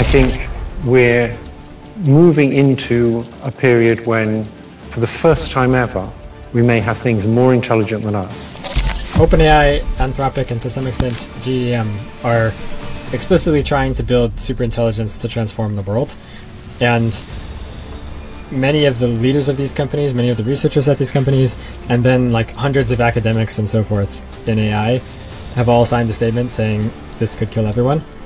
think we're moving into a period when, for the first time ever, we may have things more intelligent than us. OpenAI, Anthropic, and to some extent GEM are explicitly trying to build superintelligence to transform the world. And many of the leaders of these companies, many of the researchers at these companies, and then like hundreds of academics and so forth in AI have all signed a statement saying this could kill everyone.